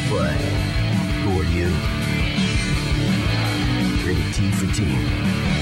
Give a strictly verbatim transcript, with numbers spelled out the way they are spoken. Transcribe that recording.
But who are you? Rated T for Teen.